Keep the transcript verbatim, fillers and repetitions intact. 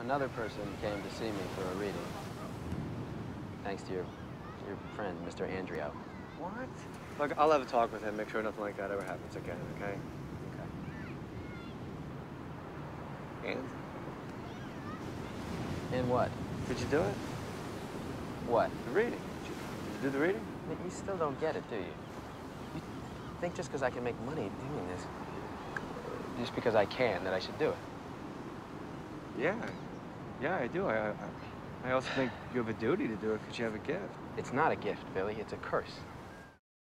another person came to see me for a reading. Thanks to your, your friend, Mister Andrio. What? Look, I'll have a talk with him, make sure nothing like that ever happens again, okay? Okay. And? And what? Did you do it? What? The reading. Did you, did you do the reading? I mean, you still don't get it, do you? You think just because I can make money doing this, just because I can, that I should do it? Yeah. Yeah, I do. I, I, I also think you have a duty to do it because you have a gift. It's not a gift, Billy. It's a curse.